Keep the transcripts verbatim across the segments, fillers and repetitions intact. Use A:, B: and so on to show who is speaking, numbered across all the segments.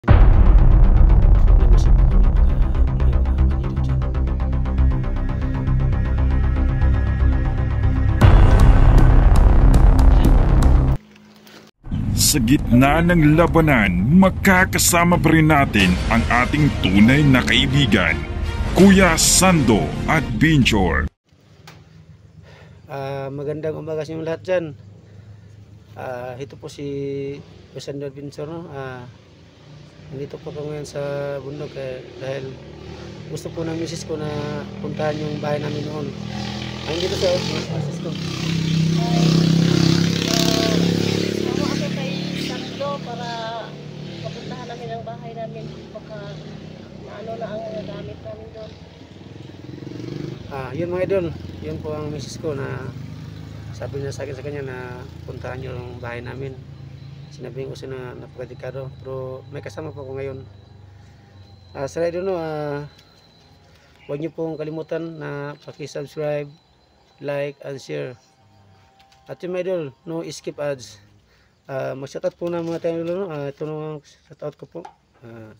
A: Na masih po kami mga may mga panido dyan.
B: Sa gitna ng labanan, makakasama pa rin natin ang ating tunay na kaibigan, Kuya Sando Adventure.
A: Ah, magandang umaga sa inyo lahat dyan. Ah, ito po si Sando Adventure, no? Ah, nandito po kami ngayon sa bundok eh, dahil gusto po ng misis ko na puntahan yung bahay namin noon. Ay, dito sa misis ko.
C: Sama ako kay Sando para mapuntahan namin ang bahay namin. Baka maano na ang mga gamit namin doon.
A: Ah, yun mga idol, yun po ang misis ko na sabi niya sa akin sa kanya na puntahan niyo ang bahay namin. Sinabihin ko siya na napakadikado, pero may kasama po ako ngayon. Ah, sa idol no, ah, huwag niyo pong kalimutan na paki-subscribe, like, and share. At yung mga idol, no skip ads. Ah, mag-shoutout po na mga tayo idol, no? Ah, ito na shoutout ko po. Ah,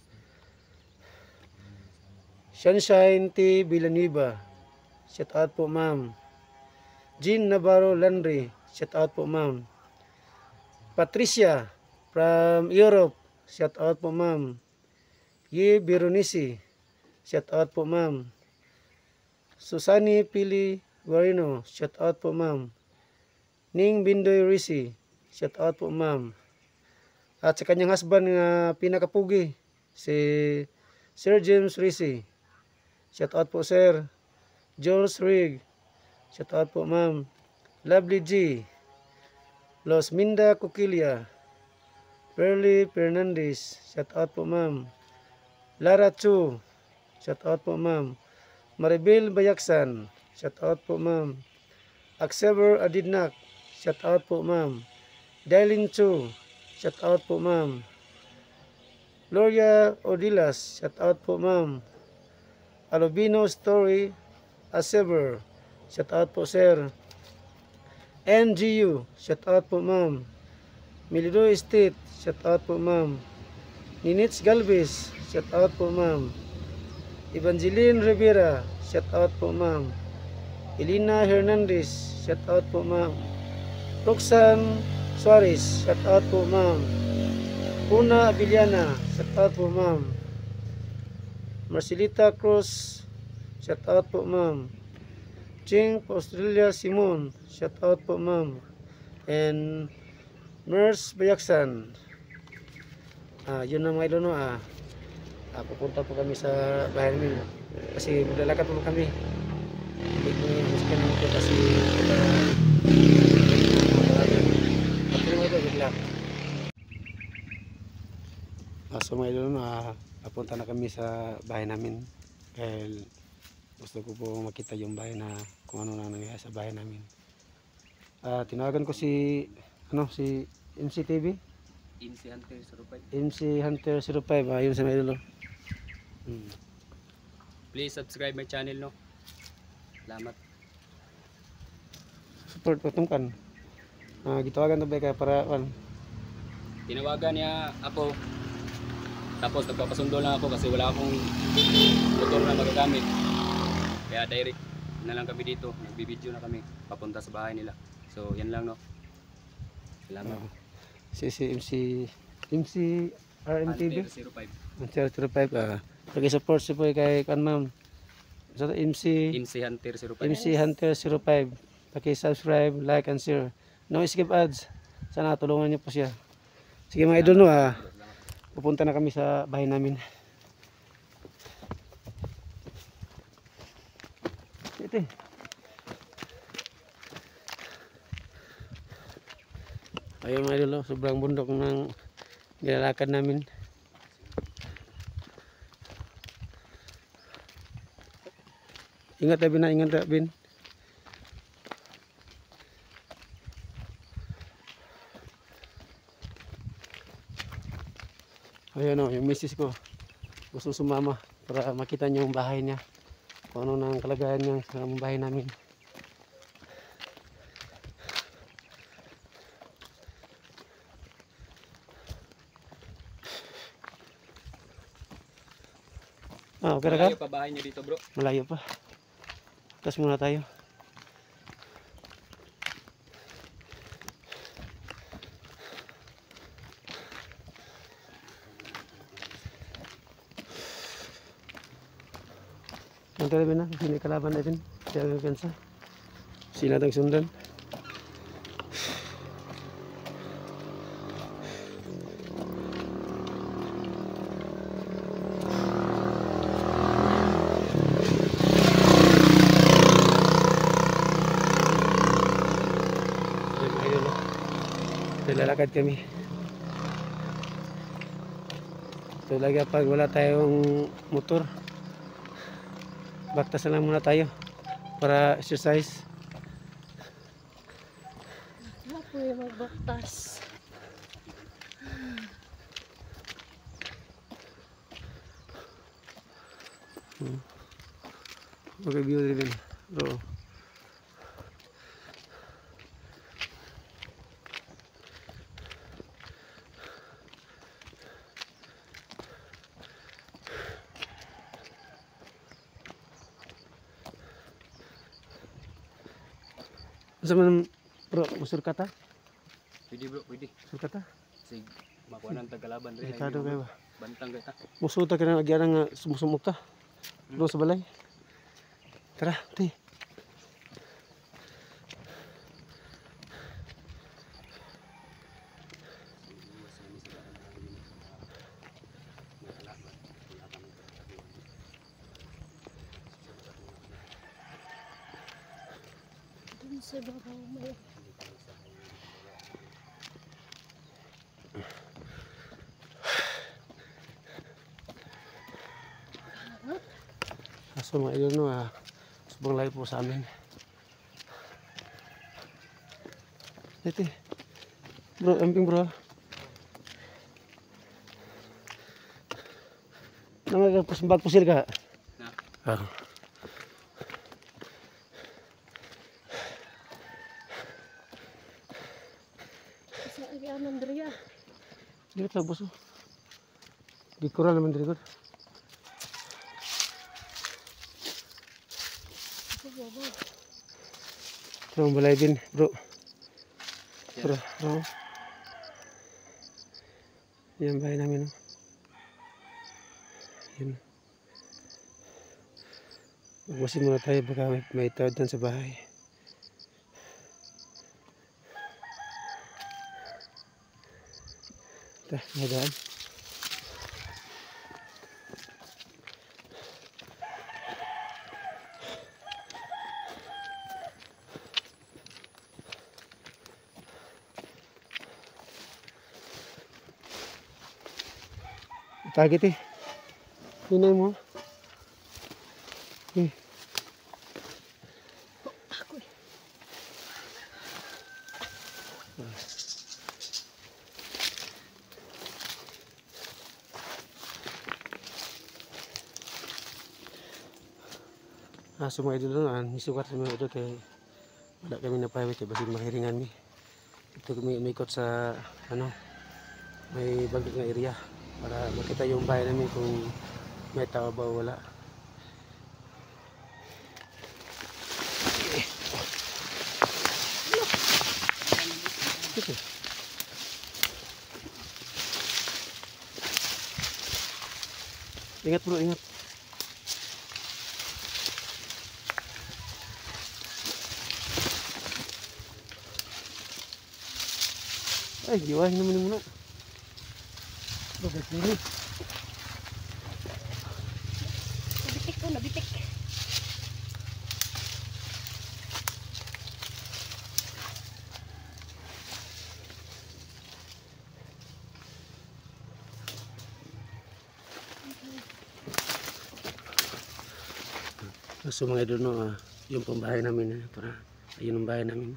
A: Sunshine T. Villanueva, shout out po ma'am. Jean Navarro Landry, shout out po ma'am. Patricia from Europe, shout out po ma'am. Ye Beronice, shout out po ma'am. Susani Pili Guarino, shout out po ma'am. Ning Bindoy Risi, shout out po ma'am. At sa kanyang husband nga pinakapugi, si Sir James Risi, shout out po sir. Jules Rig, shout out po ma'am. Lovely G, Los Minda Cuquilia, Perly Fernandez, shout out po ma'am. Lara Chu, shout out po ma'am. Maribel Bayaksan, shout out po ma'am. Axever Adidnak, shout out po ma'am. Dailin Chu, shout out po ma'am. Gloria Odilas, shout out po ma'am. Alobino Story Asever, shout out po sir. N G U, shout out po ma'am. Milido Estate, shout out po ma'am. Ninits Galvez, shout out po ma'am. Evangeline Rivera, shout out po ma'am. Elena Hernandez, shout out po ma'am. Roxanne Suarez, shout out po ma'am. Una Abiliana, shout out po ma'am. Marcelita Cruz, shout out po ma'am. Ching Australia Simon, shout out po ma'am. And Mers Bayaksan. Ah, yun na mga idol no. Ah, ah, pupunta po kami sa bahay namin kasi maglalakad po kami. Hindi ko yung musikin namin po kasi kita at yung mga idol, lang. Ah, so mga idol no, ah, papunta na kami sa bahay namin dahil gusto ko po makita yung bahay na kung ano na nangyayari sa bahay namin. Ah, tinawagan ko si ano si M C T V,
D: M C Hunter zero five.
A: M C Hunter zero five, ah, yun sa mga idol. Hmm.
D: Please subscribe my channel no. Salamat.
A: Support ko tungkan. Ah, gitawagan to ba kay para kan.
D: Tinawagan niya ako. Tapos nagpapasundo lang ako kasi wala akong motor na magagamit. Kaya direct na lang kami dito. Nagbibideo na kami papunta sa bahay nila. So yan lang no. Salamat.
A: Ah, si si M C M C R M T V
D: Hunter zero five.
A: Hunter zero five, ah. Pagi-support si po kay kan ma'am. So M C
D: M C Hunter zero five.
A: M C Hunter zero five. Paki-subscribe, like, and share. No skip ads. Sana tulungan niyo po siya. Sige mga idol no, ah. Pupunta na kami sa bahay namin. Ito. Ayun mga idol, sobrang bundok ng nilalakad namin. Ingat ya Bin, ingat ya Bin. Ayun o, yung misis ko gusto sumama para makita niyo yung bahay niya, kung ano nang kalagayan niya sa bahay namin. Ah, okay na ka?
D: Malayo pa bahay niyo dito bro.
A: Malayo pa. Atas muna tayo. Ang talabi na, hindi kalaban natin. Kaya ang kansa. Sila tayong sundan. Lalakad kami. Talaga pag wala tayong motor, baktas na lang muna tayo para exercise.
C: Wala po yung magbaktas.
A: Hmm. Okay, view din. Bro. Sa man bro, usur kata?
D: Pwede bro, pwede.
A: Usur kata?
D: Sig makuha ng tagalaban rin.
A: Kado kayo ba?
D: Bantang kita.
A: Musuh ta kena agyan nga sumusumok ta. Bro sa balay. Tara, ti.
C: Dun sa babaw may
A: So mga idol no, ah, subang layo po sa amin. Ito bro, amping bro. Nang pusbat pusil ka?
D: Na.
A: Ah.
C: sa agyan Andrea.
A: Dito lang boso. Gikural naman dito.
C: Sa babaw.
A: Ito ang balay din bro. Bro, bro. Yan bahay namin. No? Yan. Magwasin muna tayo baka may, may tawad sa bahay. Ito, madaan. Target eh. Hinay mo. Eh.
C: Ako eh.
A: Ah, semua itu dulu kan, isukat semua itu kayak ada kami napawit ya basi mahiringan mi. Itu kami umikot sa ano, may bagyo nga area para makita yung bahay namin kung may tao ba o wala. Ito. Ingat bro, ingat. Ay, giwahin naman yung muna. Bakit ini?
C: Nabitik ko, nabitik.
A: So mga idol no, ah, yung pambahay namin eh, para ayun ang bahay namin.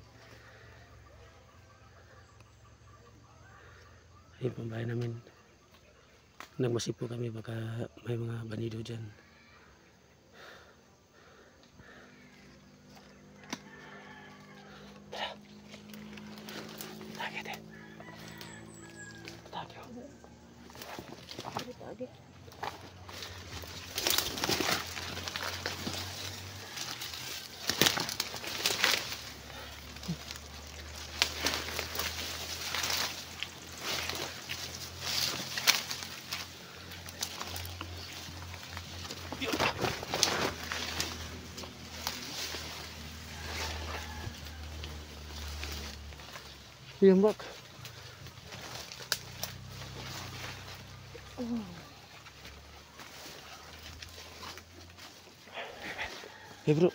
A: Ayun pambahay namin. Nagmasip po kami baka may mga banido dyan. Target eh. Target.
C: Tagi.
A: Iya mbak. Ya bro.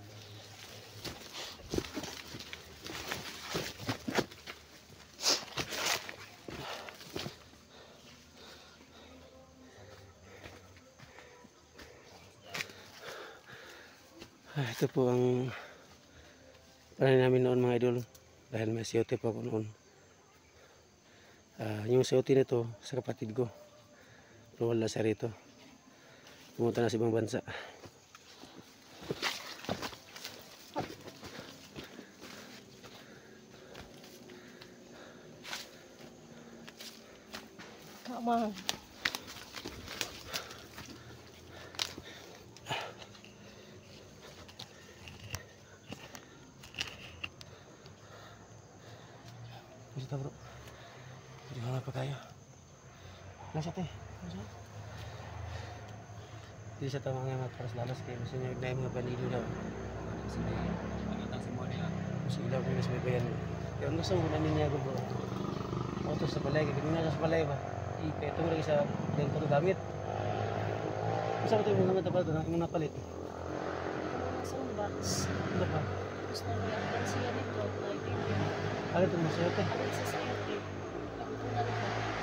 A: Ah, ito po ang panay namin noon mga idol. Dahil may C O T po ako noon. Ah, yung C O T nito sa kapatid ko. Pero wala siya rito. Pumunta na sa ibang bansa.
C: Tama.
A: Kita bro. Di mana pa tayo? Nasa te. Nasa? Di sa tamang nga para sa lalas kayo. Gusto niya ignay mga balido daw.
D: Kasi may pangitang si Mone ah.
A: Gusto ilaw ko yung sa bayan. Kaya ang gusto mo na niya ko bro. Auto sa balay. Kaya nga sa balay ba? Kaya ito mo lagi sa dahil ko ito gamit. Gusto ko ito yung mga tapal doon. Yung napalit.
C: Isang box.
A: Ano pa?
C: Gusto na nilakdan siya dito. Ay, baby.
A: Ano ito mo siya ito?
C: Alin sa sayo, babe. Pagkutunan ko.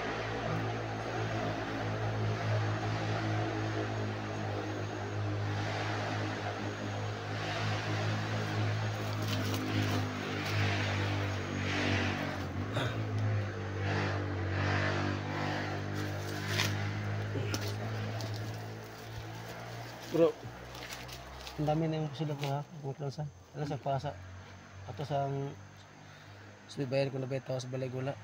A: Bro, ang dami na yung sila ko ha. Buklan sa. Ano sa pasa. Ato sa sumibayan ko na ba ito sa balay gula.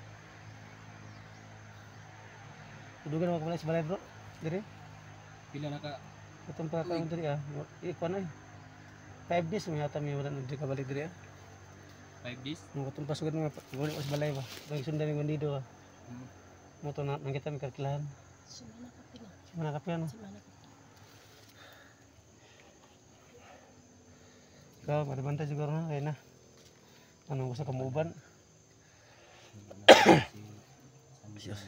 A: Tudugan mo ko sa balay bro. Diri.
D: Pila na ka
A: Itong pa kaong diri ah. Ikuha na eh. Five days may hata may wala na diri ka balik diri ah.
D: five days?
A: Ang katong pasugan nga guli ko sa balay ba. Bagi sundan yung bandido ah.
D: Hmm.
A: Mo to na nangita mi kakilahan.
C: Sumana ka pila.
A: Mana ka piano.
C: Sumana ka.
A: Ikaw, matibantay siguro na, kaya na. Anong gusto ka mauban? Diyos.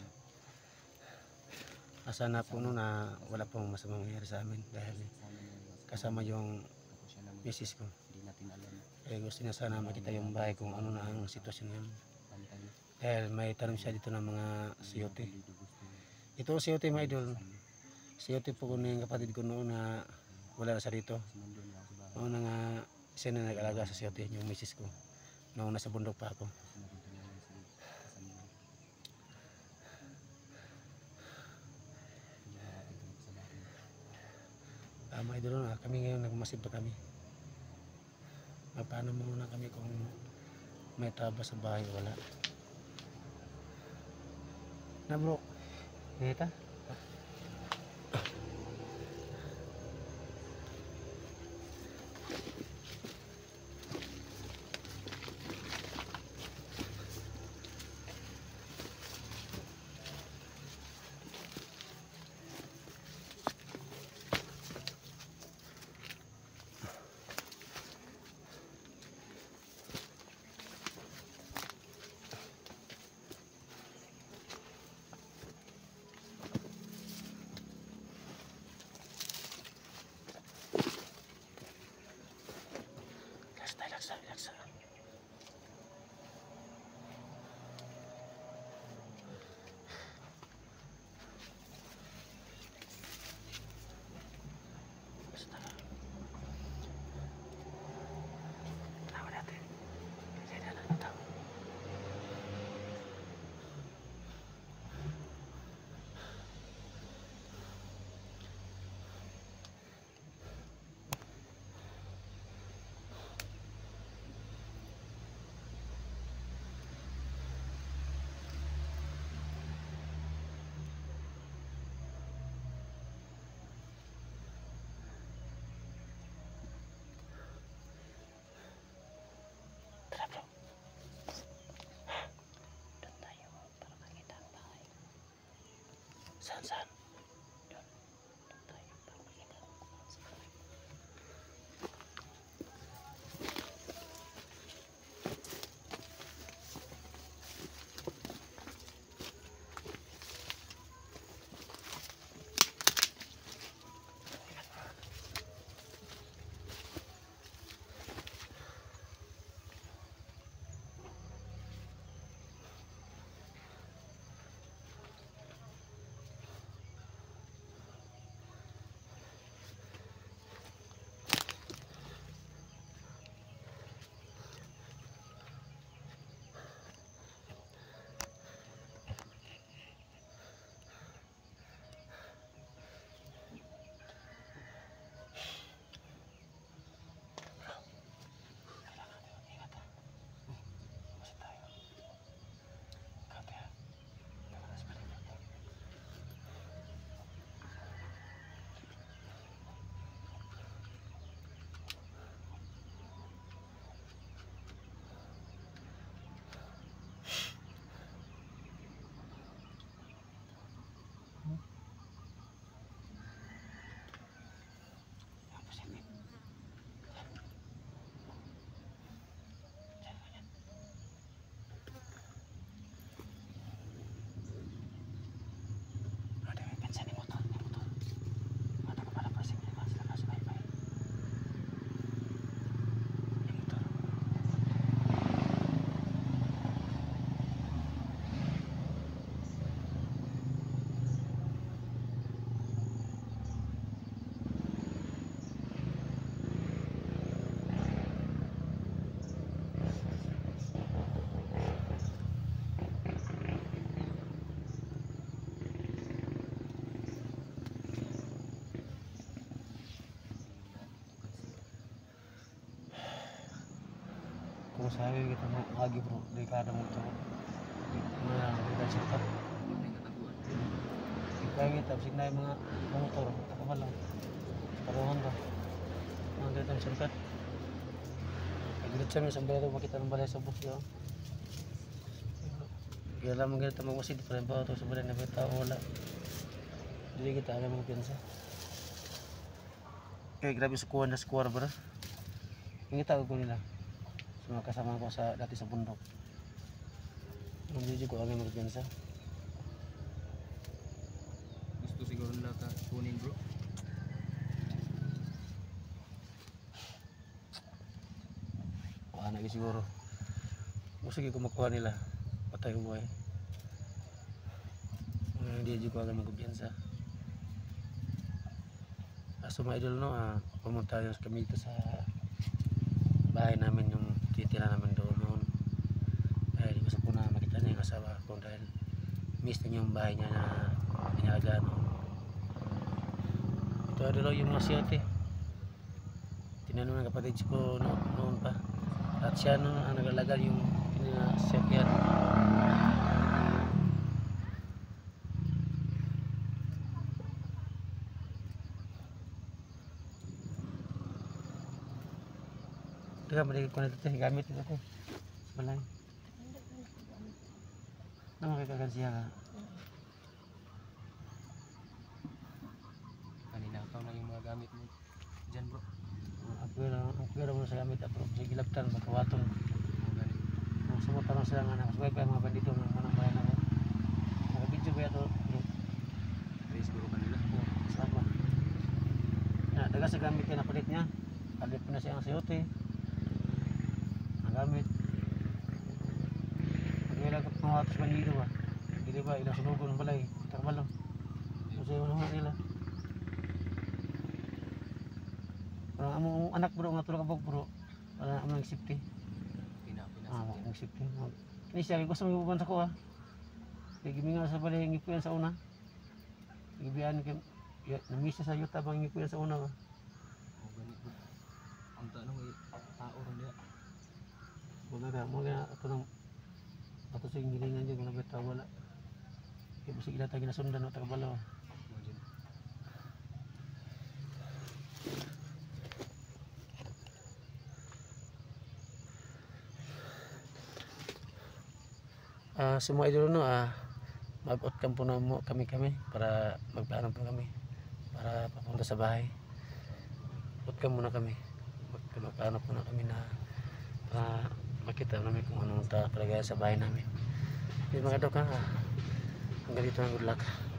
A: Asa na po no na wala pong masamang nangyari sa amin dahil kasama yung misis ko. Kaya gusto niya sana makita yung bahay kung ano na ang sitwasyon ngayon. Dahil may tanong siya dito ng mga C O T. Ito C O T mga idol. C O T po ko na yung kapatid ko noon na wala na sa rito. Noon na nga siya na nag-alaga sa C O T, yung misis ko. Noong nasa bundok pa ako. Ah, mga idol na kami ngayon nagmasib pa kami. Paano muna kami kung may taba sa bahay o wala. Na bro, ngita? Laksa, laksa. Basta. Tawa natin. Kaya na lang tawa. Saan, saan? Yun. Doon tayo para makita. sa highway kita mo lagi bro, di kada mo to. Mga kita shortcut.
D: May kataguan.
A: Kaya kita sing na mga motor, ako lang. Taruhan ba? Mga dito shortcut. Paglit sa mga sombrero makita ng balay sa bus yo. Kaya lang mga ganito magmasid pa rin ba ito sa balay na bita wala. Dili kita agad mga piyansa. Kaya grabe sa kuwan na square ba? Yung tawag ko nila. So mga kasama ko sa dati sa bundok. Hindi ko agad mga piyansa.
D: Gusto siguro nila ka kunin bro.
A: Wala na siguro. Gusto ko makuha nila. Patay ko buhay. Hindi ko agad mga piyansa. So mga idol no, ah, pumunta yun kami dito sa bahay namin yung titira namin doon noon. Dahil gusto ko na makita niya yung asawa ko dahil miss na yung bahay niya na pinaga noon. Ito idol yung mga siyate. Tinanong ng kapatid ko no, noon pa. At siya noon ang nagalagal yung pinasiyakyan. Teka, balik ko na ito, gamit ito ito. Balay. Ano makikagan siya ka?
D: Kanina ka na yung mga gamit mo dyan bro.
A: Ang pwera, ang pwera mo sa gamit, bro. Sige, labtan, makawaton.
D: Mga ganit.
A: Kung sumutan lang sila nga na, kasway pa yung mga bandito ng manang bayan ako. Nakabidyo ba ito?
D: Kaya siguro kanila.
A: Sama. Na, daga sa gamit niya, napalit niya. Kalit po na siya ang sayote. Gamit. Pag-ilang ka pangatos bandido ba? Hindi ba ilang sunugo ng balay? Takbalong. Kasi yung naman nila. Parang among anak bro, nga tulog kabog bro. Parang among safety.
D: Pina, pina.
A: Ah, among safety. Ini siya, gusto mo ibuban sa ko ah. Kaya giminga sa balay, ngipuyan sa una. Gibihan kay namisa sa yuta bang ngipuyan sa una ba?
D: Mga ganit bro. Ang tanong ay tao rin niya.
A: Wala ka, mga ito nang ato sa ingilingan dyan, kung nabita wala. Kaya busig ila tayo nasundan o takabalaw.
D: Mga dyan.
A: Ah, sa mga idol no, ah, mag-out camp po na mo kami kami para magplano po kami para papunta sa bahay. Out camp muna kami. Mag- Magplano po na kami na para makita namin kung anong kalagayan sa bahay namin. Hindi mga idol ka, ah, hanggang dito ang good luck.